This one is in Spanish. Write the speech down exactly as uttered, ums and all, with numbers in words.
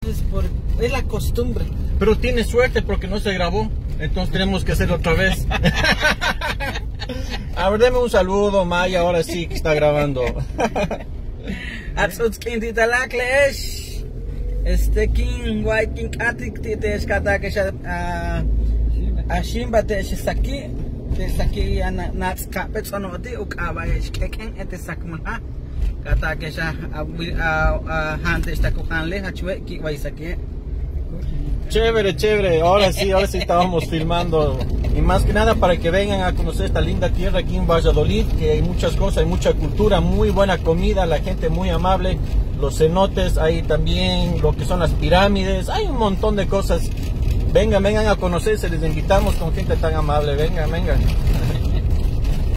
Es, por, es la costumbre. Pero tiene suerte porque no se grabó, entonces tenemos que hacerlo otra vez. A ver, deme un saludo, Maya, ahora sí que está grabando. Este king white king atik tite kata que ya ashimba te saki te saki ana nats kapet sonoti ukaba ken ete sakmha kata que ya hante esta kuhanle hachwe ki waisaki. Chévere, chévere, ahora sí, ahora sí estábamos filmando. Y más que nada para que vengan a conocer esta linda tierra aquí en Valladolid, que hay muchas cosas, hay mucha cultura, muy buena comida, la gente muy amable, los cenotes, hay también lo que son las pirámides, hay un montón de cosas. Vengan, vengan a conocerse, les invitamos con gente tan amable, vengan, vengan.